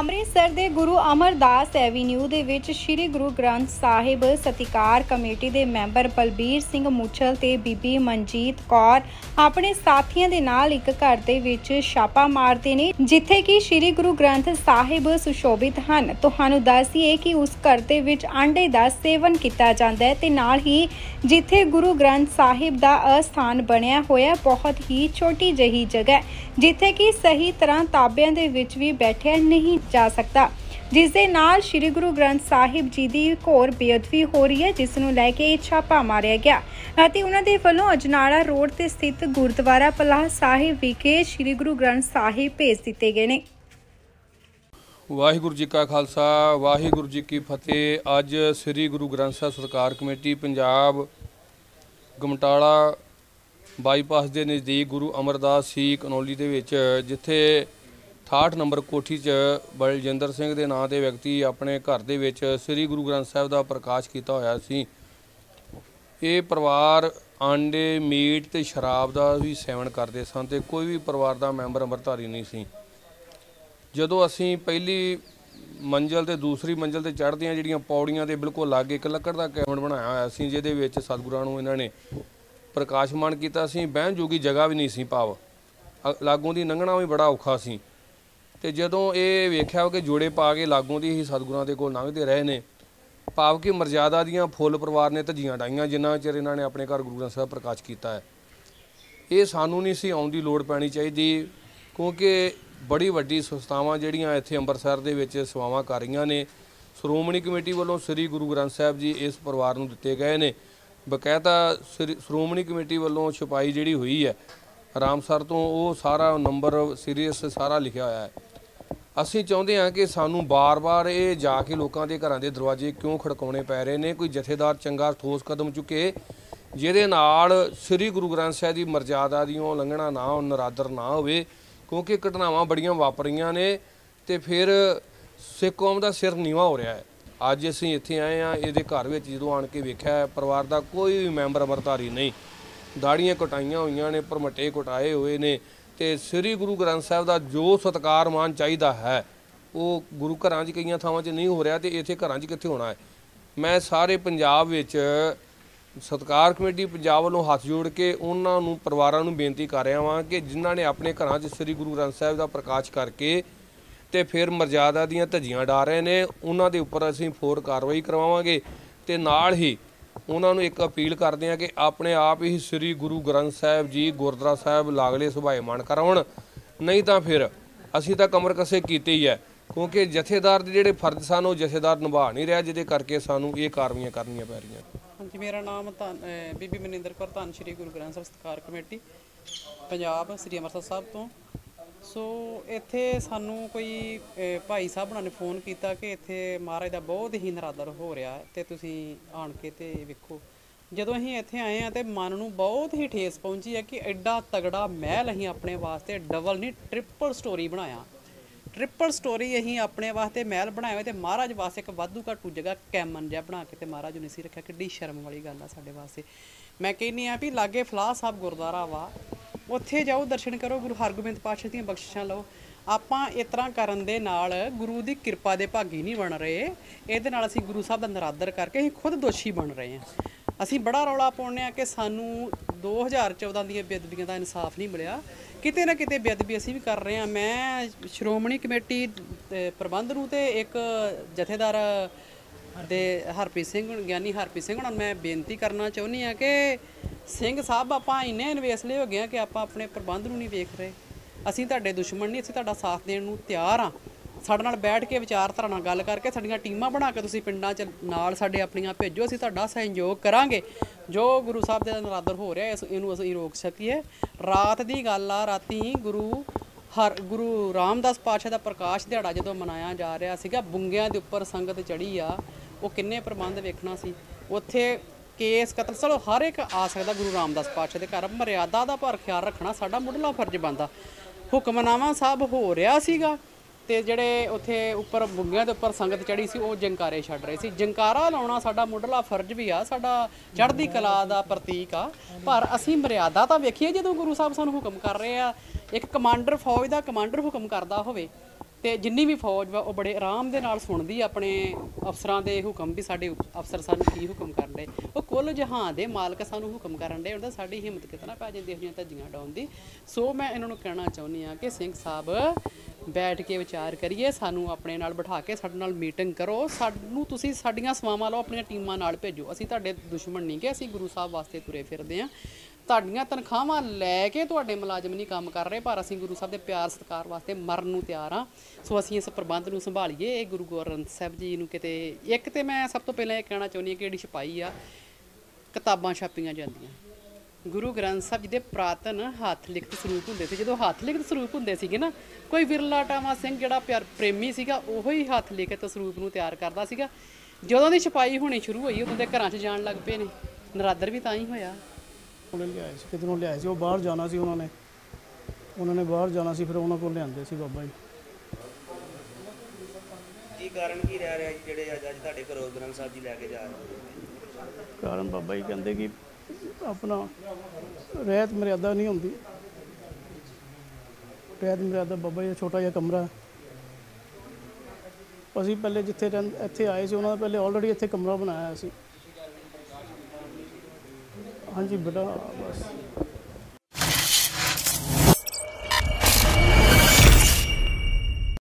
ਅੰਮ੍ਰਿਤਸਰ ਦੇ ਗੁਰੂ ਅਮਰਦਾਸ ਐਵੀਨਿਊ ਦੇ ਵਿੱਚ ਸ੍ਰੀ ਗੁਰੂ ਗ੍ਰੰਥ ਸਾਹਿਬ ਸਤਿਕਾਰ ਕਮੇਟੀ ਦੇ ਮੈਂਬਰ ਬਲਬੀਰ ਸਿੰਘ ਮੁੱਛਲ ਤੇ ਬੀਬੀ ਮਨਜੀਤ ਕੌਰ ਆਪਣੇ ਸਾਥੀਆਂ ਦੇ ਨਾਲ ਇੱਕ ਘਰ ਦੇ ਵਿੱਚ ਛਾਪਾ ਮਾਰਦੇ ਨੇ, ਜਿੱਥੇ ਕਿ ਸ੍ਰੀ ਗੁਰੂ ਗ੍ਰੰਥ ਸਾਹਿਬ ਸੁਸ਼ੋਭਿਤ ਹਨ। ਤੁਹਾਨੂੰ ਦੱਸੀਏ ਕਿ ਉਸ ਘਰ ਦੇ ਵਿੱਚ ਆਂਡੇ ਦਾ ਸੇਵਨ ਕੀਤਾ ਜਾਂਦਾ ਹੈ ਤੇ ਨਾਲ ਹੀ ਜਿੱਥੇ ਗੁਰੂ ਗ੍ਰੰਥ ਸਾਹਿਬ ਦਾ ਅਸਥਾਨ ਬਣਿਆ ਹੋਇਆ ਬਹੁਤ ਹੀ ਛੋਟੀ ਜਿਹੀ ਜਗ੍ਹਾ ਹੈ, ਜਿੱਥੇ ਕਿ ਸਹੀ ਤਰ੍ਹਾਂ ਤਾਬਿਆਂ ਦੇ ਵਿੱਚ ਵੀ ਬੈਠਿਆ नहीं जा सकता, जिस दे नाल श्री गुरु ग्रंथ साहिब जी की घोर बेअदबी हो रही है, जिस नूं लैके छापा मारिया गया अते उन्हां दे वल्लों अजनाला रोड ते स्थित गुरुद्वारा पलाह साहिब विखे श्री गुरु ग्रंथ साहिब भेज दिते गए ने। वाहिगुरू जी का खालसा वाहिगुरू जी की फतेह। अज श्री गुरु ग्रंथ साहिब सत्कार कमेटी पंजाब गमटाला बाईपास के नज़दीक गुरु अमरदास सीख कनौली दे विच जिथे 68 नंबर कोठी च बलजिंदर सिंह के नाँ के व्यक्ति अपने घर दे विच श्री गुरु ग्रंथ साहिब का प्रकाश किया होया सी। ये परिवार आंडे मीट ते शराब का भी सेवन करते सन ते कोई भी परिवार का मैंबर अंम੍ਰਿਤਧਾਰੀ नहीं सी। जदों असीं पहली मंजिल ते दूसरी मंजिल ते चढ़दियां जिहड़ियां पौड़ियां दे बिल्कुल लागे एक लक्कड़ का कैबिन बनाया होया सी, जिहदे विच सतगुरां नूं इन्हां ने प्रकाशमान कीता सी। बहन जोगी जगह भी नहीं सी, भाव लागों दी लंघना भी बड़ा औखा सी। तो जदों ये वेख्या कि जोड़े पा के लागों की ही सतगुरां दे कोल लंघते रहे ने, भाव कि मर्यादा दियां फुल परिवार ने धज्जियां डाईयां जिन्ना चिर इन्हां ने अपने घर गुरु ग्रंथ साहिब प्रकाश किया है। ये सानू नहीं सी आउण दी लोड़ पैनी चाहिए, क्योंकि बड़ी वड्डी संस्थावां जिहड़ियां इत्थे अंम੍ਰਿਤਸਰ दे विच सेवावां कर रहीआं ने। श्रोमणी कमेटी वालों श्री गुरु ग्रंथ साहिब जी इस परिवार नूं दित्ते गए ने। बकायदा श्रोमणी कमेटी वालों छपाई जिहड़ी हुई है रामसर तो वो सारा नंबर सीरीअस सारा लिखिया होया है। ਅਸੀਂ ਚਾਹੁੰਦੇ ਹਾਂ कि सानू बार बार ये जाके लोगों के घरों के दरवाजे क्यों खड़काने पै रहे हैं। कोई जथेदार चंगा ठोस कदम चुके जिहदे नाल श्री गुरु ग्रंथ साहिब की मर्यादा दी लंघना ना हो, नरादर ना होवे, क्योंकि घटनावां बड़ियां वापरियां ने ते फिर सिख कौम का सिर नीवा हो रहा है। अज असीं इत्थे आए हाँ, इहदे घर विच जदों आण के वेख्या परिवार का कोई भी मैंबर अंम੍ਰਿਤਧਾਰੀ नहीं, दाड़ियां कटाइयां हुई ने, भरमटे कटाए हुए ने ते श्री गुरु ग्रंथ साहिब का जो सत्कार मान चाहिए है वो गुरु घरां 'च कई थावां 'च नहीं हो रहा, तो इत्थे घरां 'च कित्थे होना है। मैं सारे पंजाब विच सत्कार कमेटी पंजाब वालों हाथ जोड़ के उन्होंने परिवारों नूं बेनती कर रहा वां कि जिन्हां ने अपने घरां 'च श्री गुरु ग्रंथ साहिब का प्रकाश करके ते फिर मर्यादा दीयां धज्जियां डा रहे ने, उन्हां दे उपर असीं फौर कार्रवाई करवावांगे ते नाल ही उन्होंने एक अपील करते हैं कि अपने आप ही श्री गुरु ग्रंथ साहिब जी गुरुद्वारा साहिब लागले सुभाएमान कराउण, नहीं तो फिर असीं तां कमर कसे कीते ही है, क्योंकि जथेदार दे जिहड़े फर्ज सन वो जथेदार निभा नहीं रहा, जिहदे करके सानू ये कार्रवाइयां करनियां पै रहीआं। हाँ जी, मेरा नाम बीबी मनिंदर कौर, धन श्री गुरु ग्रंथ साहिब सत्कार कमेटी पंजाब श्री अंम੍ਰਿਤਸਰ साहिब तो। सो इत्थे सानू कोई भाई साहब उन्होंने फोन किया कि इत्थे महाराज का बहुत ही नरादर हो रहा है तो तुसीं आण के ते वेखो। जदों असीं इत्थे आए हैं तो मन नूं बहुत ही ठेस पहुंची है कि एडा तगड़ा महल असीं अपने वास्ते डबल नहीं ट्रिपल स्टोरी बनाया। ट्रिपल स्टोरी असीं अपने वास्ते महल बनाया हुआ, तो महाराज वास्ते एक वाधू घाटू जगह कैमन जिहा बना के ते महाराज ने सी रखा। किड्डी शर्म वाली गल आ साडे वास्ते। मैं कहनी आ भी लागे फलाह साहब गुरुद्वारा वा, उत्थे जाओ दर्शन करो, गुरु हरगोबिंद पातशाह ਦੀਆਂ ਬਖਸ਼ਿਸ਼ਾਂ ਲਓ। ਆਪਾਂ ਇਸ ਤਰ੍ਹਾਂ ਕਰਨ ਦੇ ਨਾਲ ਗੁਰੂ ਦੀ ਕਿਰਪਾ ਦੇ ਭਾਗੀ ਨਹੀਂ ਬਣ ਰਹੇ, ਇਹਦੇ ਨਾਲ ਅਸੀਂ ਗੁਰੂ ਸਾਹਿਬ ਦਾ ਨਰਾਦਰ ਕਰਕੇ ਅਸੀਂ ਖੁਦ ਦੋਸ਼ੀ ਬਣ ਰਹੇ ਹਾਂ। ਅਸੀਂ ਬੜਾ ਰੌਲਾ ਪਾਉਂਦੇ ਹਾਂ ਕਿ ਸਾਨੂੰ 2014 ਦੀਆਂ ਬੇਅਦਬੀਆਂ ਦਾ ਇਨਸਾਫ ਨਹੀਂ ਮਿਲਿਆ, ਕਿਤੇ ਨਾ ਕਿਤੇ ਬੇਅਦਬੀ ਅਸੀਂ ਵੀ ਕਰ ਰਹੇ ਹਾਂ। ਮੈਂ ਸ਼੍ਰੋਮਣੀ ਕਮੇਟੀ ਪ੍ਰਬੰਧ ਨੂੰ ਤੇ ਇੱਕ ਜਥੇਦਾਰ ਤੇ ਹਰਪ੍ਰੀਤ ਸਿੰਘ ਗਿਆਨੀ ਹਰਪ੍ਰੀਤ ਸਿੰਘ ਉਹਨਾਂ ਨੂੰ ਮੈਂ ਬੇਨਤੀ ਕਰਨਾ ਚਾਹੁੰਦੀ ਹਾਂ ਕਿ ਸਿੰਘ ਸਾਹਿਬ ਆਪਾਂ ਇੰਨੇ ਇਨਵੇਸਲੇ ਹੋ ਗਏ ਹਾਂ ਕਿ ਆਪਾਂ ਆਪਣੇ ਪ੍ਰਬੰਧ ਨੂੰ ਨਹੀਂ ਵੇਖ ਰਹੇ। ਅਸੀਂ ਤੁਹਾਡੇ ਦੁਸ਼ਮਣ ਨਹੀਂ, ਅਸੀਂ ਤੁਹਾਡਾ ਸਾਥ ਦੇਣ ਨੂੰ ਤਿਆਰ ਹਾਂ। ਸਾਡੇ ਨਾਲ ਬੈਠ ਕੇ ਵਿਚਾਰਧਾਰਾ ਨਾਲ ਗੱਲ ਕਰਕੇ ਸਾਡੀਆਂ ਟੀਮਾਂ ਬਣਾ ਕੇ ਤੁਸੀਂ ਪਿੰਡਾਂ 'ਚ ਨਾਲ ਸਾਡੇ ਆਪਣੀਆਂ ਭੇਜੋ, ਅਸੀਂ ਤੁਹਾਡਾ ਸਹਿਯੋਗ ਕਰਾਂਗੇ। ਜੋ ਗੁਰੂ ਸਾਹਿਬ ਦੇ ਨਰਾਦਰ ਹੋ ਰਿਹਾ ਇਹਨੂੰ ਅਸੀਂ ਰੋਕ ਸਕੀਏ। ਰਾਤ ਦੀ ਗੱਲ ਆ, ਰਾਤੀ ਗੁਰੂ ਰਾਮਦਾਸ ਪਾਤਸ਼ਾਹ ਦਾ ਪ੍ਰਕਾਸ਼ ਦਿਹਾੜਾ ਜਦੋਂ ਮਨਾਇਆ ਜਾ ਰਿਹਾ ਸੀਗਾ, ਬੁੰਗਿਆਂ ਦੇ ਉੱਪਰ ਸੰਗਤ ਚੜ੍ਹੀ ਆ, ਉਹ ਕਿੰਨੇ ਪ੍ਰਬੰਧ ਵੇਖਣਾ ਸੀ। ਉੱਥੇ केस कतल चलो हर एक आ सकता, गुरु रामदास पातशाह के घर मर्यादा का पर ख्याल रखना साडा मुढ़ला फर्ज बनता। हुक्मनामा साहब हो रहा सीगा ते जिहड़े उत्थे उपर बुंगियां दे उपर संगत चढ़ी सी वो जंकारे छड्ड रहे सी। जंकारा लाउणा साडा मुढ़ला फर्ज भी आ, साडा चढ़दी कला दा प्रतीक आ, पर असीं मर्यादा तां वेखीए जदों गुरु साहब सानूं हुक्म कर रहे आ। एक कमांडर फौज का कमांडर हुक्म करदा होवे ਤੇ ਜਿੰਨੀ ਵੀ ਫੌਜ ਵਾ ਉਹ ਬੜੇ ਆਰਾਮ ਦੇ ਨਾਲ ਸੁਣਦੀ ਆ ਆਪਣੇ ਅਫਸਰਾਂ ਦੇ ਹੁਕਮ ਵੀ ਸਾਡੇ ਅਫਸਰ ਸਾਨੂੰ ਕੀ ਹੁਕਮ ਕਰਨ ਦੇ। ਉਹ ਕੁੱਲ ਜਹਾਨ ਦੇ ਮਾਲਕ ਸਾਨੂੰ ਹੁਕਮ ਕਰਨ ਦੇ, ਉਹਦਾ ਸਾਡੀ ਹਿੰਮਤ ਕਿਤਨਾ ਪੈ ਜਾਂਦੀ ਇਹੋ ਜਿਹੀਆਂ ਧੱਜੀਆਂ ਡਾਉਣ ਦੀ। ਸੋ ਮੈਂ ਇਹਨਾਂ ਨੂੰ ਕਹਿਣਾ ਚਾਹੁੰਦੀ ਹਾਂ ਕਿ ਸਿੰਘ ਸਾਹਿਬ ਬੈਠ ਕੇ ਵਿਚਾਰ ਕਰੀਏ, ਸਾਨੂੰ ਆਪਣੇ ਨਾਲ ਬਿਠਾ ਕੇ ਸਾਡੇ ਨਾਲ ਮੀਟਿੰਗ ਕਰੋ, ਸਾਨੂੰ ਤੁਸੀਂ ਸਾਡੀਆਂ ਸੇਵਾਵਾਂ ਲਓ, ਆਪਣੀਆਂ ਟੀਮਾਂ ਨਾਲ ਭੇਜੋ। ਅਸੀਂ ਤੁਹਾਡੇ ਦੁਸ਼ਮਣ ਨਹੀਂ ਕਿ ਅਸੀਂ ਗੁਰੂ ਸਾਹਿਬ ਵਾਸਤੇ ਤੁਰੇ ਫਿਰਦੇ ਹਾਂ। ਤੁਹਾਡੀਆਂ ਤਨਖਾਹਾਂ ਲੈ ਕੇ ਤੁਹਾਡੇ ਮੁਲਾਜ਼ਮ ਨਹੀਂ ਕੰਮ ਕਰ ਰਹੇ, ਪਰ ਅਸੀਂ ਗੁਰੂ ਸਾਹਿਬ ਦੇ ਪਿਆਰ ਸਤਿਕਾਰ ਵਾਸਤੇ ਮਰਨ ਨੂੰ ਤਿਆਰ ਹਾਂ। ਸੋ ਅਸੀਂ ਇਸ ਪ੍ਰਬੰਧ ਨੂੰ ਸੰਭਾਲੀਏ। ਇਹ ਗੁਰੂ ਗ੍ਰੰਥ ਸਾਹਿਬ ਜੀ ਨੂੰ ਕਿਤੇ ਇੱਕ ਤੇ ਮੈਂ ਸਭ ਤੋਂ ਪਹਿਲਾਂ ਇਹ ਕਹਿਣਾ ਚਾਹੁੰਦੀ ਹਾਂ ਕਿ ਜਿਹੜੀ ਛਪਾਈ ਆ, ਕਿਤਾਬਾਂ ਛਾਪੀਆਂ ਜਾਂਦੀਆਂ। ਗੁਰੂ ਗ੍ਰੰਥ ਸਾਹਿਬ ਜੀ ਦੇ ਪੁਰਾਤਨ ਹੱਥ ਲਿਖਤ ਸਰੂਪ ਹੁੰਦੇ ਸੀ। ਜਦੋਂ ਹੱਥ ਲਿਖਤ ਸਰੂਪ ਹੁੰਦੇ ਸੀਗੇ ਨਾ, ਕੋਈ ਵਿਰਲਾ ਟਾਵਾਂ ਸਿੰਘ ਜਿਹੜਾ ਪਿਆਰ ਪ੍ਰੇਮੀ ਸੀਗਾ, ਉਹੋ ਹੀ ਹੱਥ ਲਿਖਤ ਸਰੂਪ ਨੂੰ ਤਿਆਰ ਕਰਦਾ ਸੀਗਾ। ਜਦੋਂ ਦੀ ਛਪਾਈ ਹੋਣੀ ਸ਼ੁਰੂ ਹੋਈ, ਉਦੋਂ ਦੇ ਘਰਾਂ 'ਚ ਜਾਣ ਲੱਗ ਪਏ ਨੇ। ਨਰਾਦਰ ਵੀ ਤਾਂ ਹੀ ਹੋਇਆ। ਉਹਨੇ ਲਿਆਏ ਸੀ, ਕਿਧਰੋਂ ਲਿਆਏ ਸੀ, ਉਹ ਬਾਹਰ ਜਾਣਾ ਸੀ, ਉਹਨਾਂ ਨੇ ਬਾਹਰ ਜਾਣਾ ਸੀ, ਫਿਰ ਉਹਨਾਂ ਕੋਲ ਲਿਆਂਦੇ ਸੀ ਬਾਬਾ ਜੀ। ਕੀ ਕਾਰਨ ਕੀ ਰਹਿ ਰਿਹਾ ਜੀ ਜਿਹੜੇ ਅੱਜ ਤੁਹਾਡੇ ਘਰੋਂ ਗ੍ਰੰਥ ਸਾਹਿਬ ਜੀ ਲੈ ਕੇ ਜਾ ਰਹੇ? ਕਾਰਨ ਬਾਬਾ ਜੀ ਕਹਿੰਦੇ ਕਿ ਆਪਣਾ ਰਹਿਤ ਮਰਿਆਦਾ ਨਹੀਂ ਹੁੰਦੀ। ਰਹਿਤ ਮਰਿਆਦਾ ਬਾਬਾ ਜੀ ਦਾ ਛੋਟਾ ਜਿਹਾ ਕਮਰਾ, ਅਸੀਂ ਪਹਿਲੇ ਜਿੱਥੇ ਇੱਥੇ ਆਏ ਸੀ ਉਹਨਾਂ ਦਾ ਪਹਿਲੇ ਆਲਰੇਡੀ ਇੱਥੇ ਕਮਰਾ ਬਣਾਇਆ ਸੀ। ਹਾਂਜੀ ਬੇਟਾ, ਬਸ